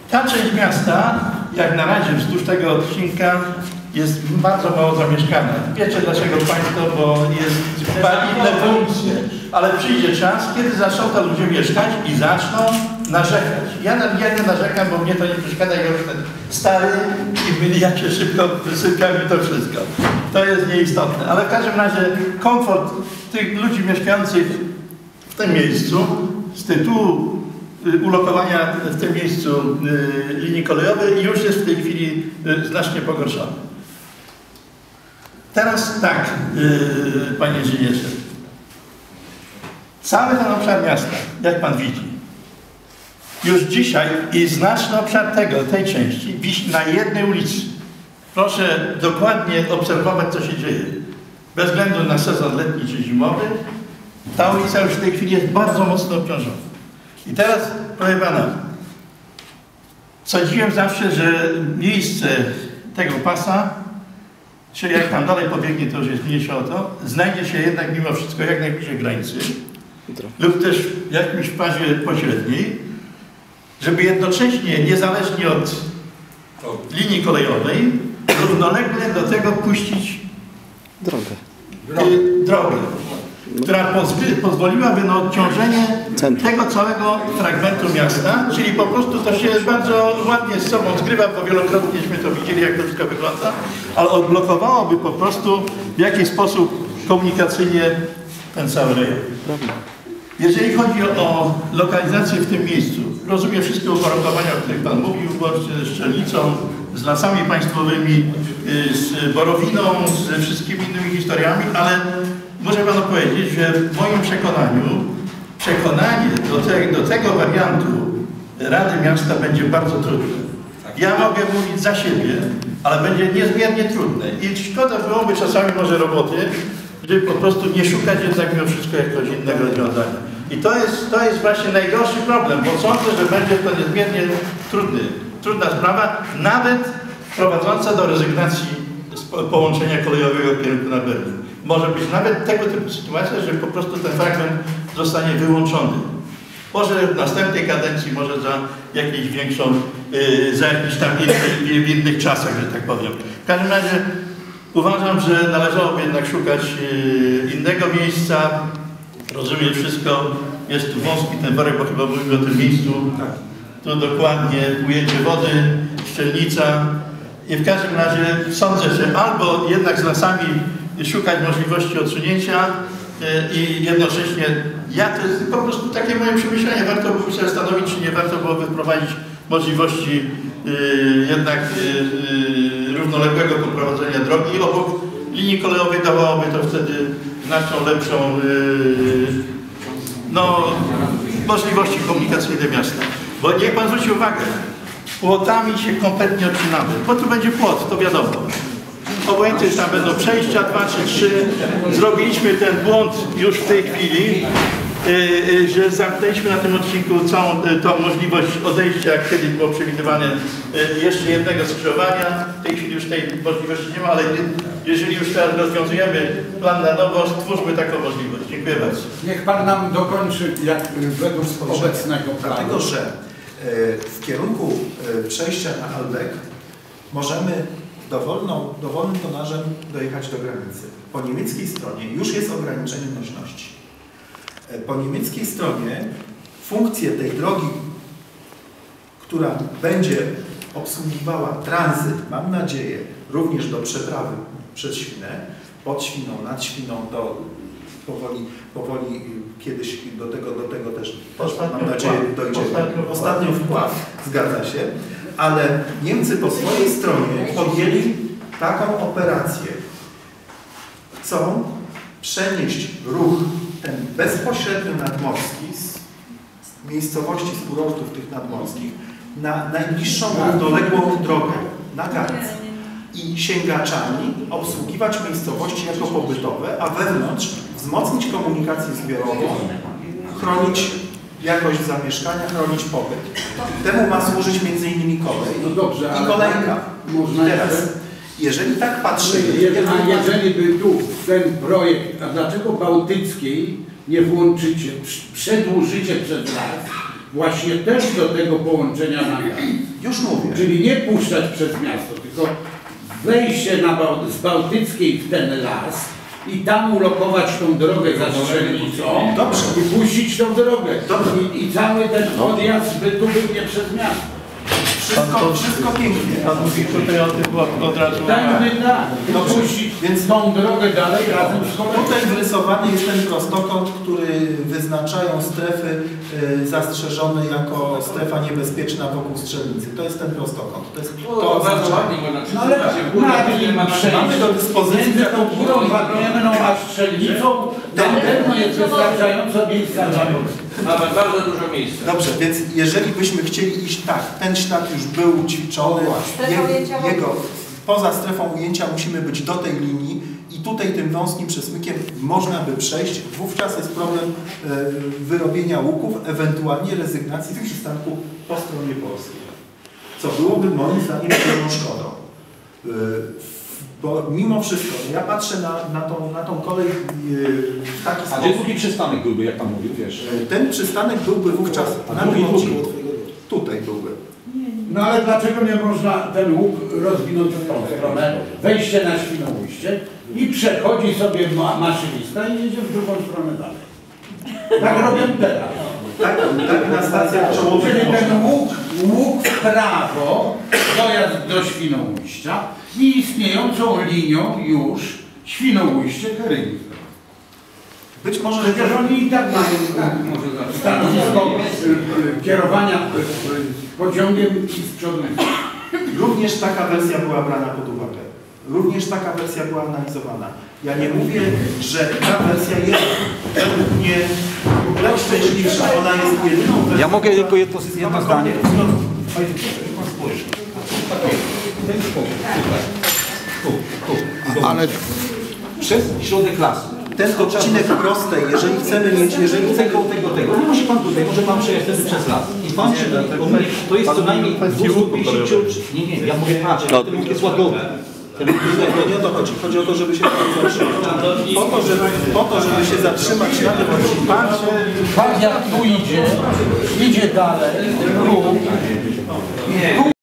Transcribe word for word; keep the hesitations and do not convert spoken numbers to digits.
Ta część miasta, jak na razie wzdłuż tego odcinka, jest bardzo mało zamieszkana. Wiecie dlaczego Państwo, bo jest chyba inne funkcje, ale przyjdzie czas, kiedy zaczną tam ludzie mieszkać i zaczną narzekać. Ja, ja nie narzekam, bo mnie to nie przeszkadza, ja już ten stary i my jak się szybko wysypiamy to wszystko. To jest nieistotne, ale w każdym razie komfort tych ludzi mieszkających w tym miejscu z tytułu ulokowania w tym miejscu linii kolejowej już jest w tej chwili znacznie pogorszony. Teraz tak, panie inżynierze. Cały ten obszar miasta, jak pan widzi, już dzisiaj i znaczny obszar tego, tej części wisi na jednej ulicy. Proszę dokładnie obserwować, co się dzieje. Bez względu na sezon letni czy zimowy, ta ulica już w tej chwili jest bardzo mocno obciążona. I teraz, proszę pana, sądziłem zawsze, że miejsce tego pasa, czyli jak tam dalej pobiegnie, to już jest mniejsze o to, znajdzie się jednak mimo wszystko jak najbliżej granicy lub też w jakimś fazie pośredniej, żeby jednocześnie, niezależnie od linii kolejowej, równolegle do tego puścić drogę, y, drogę która pozwoliłaby na odciążenie tego całego fragmentu miasta, czyli po prostu to się bardzo ładnie z sobą zgrywa, bo wielokrotnieśmy to widzieli, jak to wszystko wygląda, ale odblokowałoby po prostu w jakiś sposób komunikacyjnie ten cały rejon. Jeżeli chodzi o lokalizację w tym miejscu, rozumiem wszystkie uwarunkowania, o których Pan mówił, łącznie ze Strzelnicą, z lasami państwowymi, z Borowiną, ze wszystkimi innymi historiami, ale muszę Panu powiedzieć, że w moim przekonaniu przekonanie do, te, do tego wariantu Rady Miasta będzie bardzo trudne. Ja mogę mówić za siebie, ale będzie niezmiernie trudne i szkoda byłoby czasami może roboty, żeby po prostu nie szukać jednak mimo wszystko jakiegoś innego rozwiązania. I to jest, to jest właśnie najgorszy problem, bo sądzę, że będzie to niezmiernie trudny, trudna sprawa, nawet prowadząca do rezygnacji z połączenia kolejowego w kierunku na Berlin. Może być nawet tego typu sytuacja, że po prostu ten fragment zostanie wyłączony. Może w następnej kadencji, może za jakąś większą, yy, za jakiś tam inny, w innych czasach, że tak powiem. W każdym razie uważam, że należałoby jednak szukać yy, innego miejsca. Rozumiem wszystko, jest tu wąski ten worek, bo chyba mówimy o tym miejscu. Tu dokładnie ujęcie wody, Strzelnica. I w każdym razie sądzę, że albo jednak z lasami szukać możliwości odsunięcia i jednocześnie, ja to jest po prostu takie moje przemyślenie, warto było się zastanowić, czy nie warto byłoby wprowadzić możliwości yy, jednak yy, równoległego poprowadzenia drogi obok linii kolejowej, dawałoby to wtedy znaczną lepszą yy, no, możliwości komunikacyjne miasta. Bo niech Pan zwróci uwagę, płotami się kompletnie odcinamy, bo tu będzie płot, to wiadomo. Obojętnie, tam będą przejścia, dwa czy trzy. Zrobiliśmy ten błąd już w tej chwili, yy, że zamknęliśmy na tym odcinku całą yy, tą możliwość odejścia, jak kiedyś było przewidywane, yy, jeszcze jednego skrzyżowania. W tej chwili już tej możliwości nie ma, ale jeżeli już teraz rozwiązujemy plan na nowo, stwórzmy taką możliwość. Dziękuję bardzo. Niech Pan nam dokończy, jak według obecnego planu. Dlatego, że yy, w kierunku yy, przejścia na Halbeck możemy Dowolną, dowolnym tonażem dojechać do granicy. Po niemieckiej stronie już jest ograniczenie nośności. Po niemieckiej stronie funkcję tej drogi, która będzie obsługiwała tranzyt, mam nadzieję, również do przeprawy przez Świnę, pod Świną, nad Świną, do powoli, powoli kiedyś do tego, do tego też, mam nadzieję, dojdzie. Ostatnio wpław, zgadza się. Ale Niemcy po swojej stronie podjęli taką operację. Chcą przenieść ruch ten bezpośrednio nadmorski z miejscowości, z kurortów tych nadmorskich na najbliższą równoległą drogę, na Gans. I sięgaczami obsługiwać miejscowości jako pobytowe, a wewnątrz wzmocnić komunikację zbiorową, chronić jakość zamieszkania, chronić pobyt. Temu ma służyć między innymi kolej no dobrze, i kolejka. Można teraz, jeżeli tak patrzymy... Jeżeli, a jeżeli by tu ten projekt, a dlaczego Bałtyckiej nie włączycie, przedłużycie przez las właśnie też do tego połączenia na gaz. Już mówię. Czyli nie puszczać przez miasto, tylko wejście na Bał z Bałtyckiej w ten las i tam ulokować tą drogę za strzelnicą. Dobrze. I puścić tą drogę. Dobrze. I, I cały ten odjazd by tu był nie przez miasto. Wszystko, wszystko pięknie. Pan mówi tutaj o tym od razu. Tak, by tak. I Dobrze. puścić Więc tą drogę dalej razem z koleją. tutaj wyrysowany jest ten prostokąt, który wyznaczają strefy y, zastrzeżone jako strefa niebezpieczna wokół strzelnicy. To jest ten prostokąt. To jest to oznaczenie. No ale Mamy do dyspozycji między tą górą wapienną a strzelnicą na pewno jest wystarczająco miejsca dla ludzi. Mamy bardzo dużo miejsca. Dobrze, więc jeżeli byśmy chcieli iść tak, ten ślad już był ćwiczony, je, jego poza strefą ujęcia musimy być do tej linii i tutaj tym wąskim przesmykiem można by przejść, wówczas jest problem e, wyrobienia łuków, ewentualnie rezygnacji z przystanku po stronie polskiej. Co byłoby moim zdaniem pewną szkodą. E, Bo mimo wszystko, ja patrzę na, na, tą, na tą kolej w taki A sposób. gdzie drugi przystanek byłby, jak pan mówił, wiesz? Ten przystanek byłby wówczas na drugi, tym drugi. odcinku. Tutaj byłby. No ale dlaczego nie można ten łuk rozwinąć w tą stronę, wejście na Świnoujście i przechodzi sobie ma maszynista i jedzie w drugą stronę dalej. Tak robię teraz. Tak, tak na stacjach czołowych. Czyli ten łuk, łuk w prawo, dojazd do Świnoujścia i istniejącą linią już Świnoujście-Herynik. Być może, że Przecież oni i tak mają stanowisko kierowania pociągiem i z przodu. również taka wersja była brana pod uwagę. Również taka wersja była analizowana. Ja nie mówię, że ta wersja jest według mnie najszczęśliwsza. Ona jest jedyną wersją. Ja mogę tylko jedno, jedno zdanie. Ale Przez środek lasu. Ten odcinek prostej, jeżeli chcemy mieć, jeżeli chcemy Tego, tego, tego. Nie może pan tutaj, może pan przejechać wtedy przez las. I pan się to jest co najmniej dwieście pięćdziesiąt. Nie, nie, ja mówię patrz, ten łuk jest łagowy. Nie o to chodzi. Chodzi o to, żeby się zatrzymać. Po to, żeby, po to, żeby się zatrzymać na tym odcinku. pan jak tu idzie, idzie dalej, tu,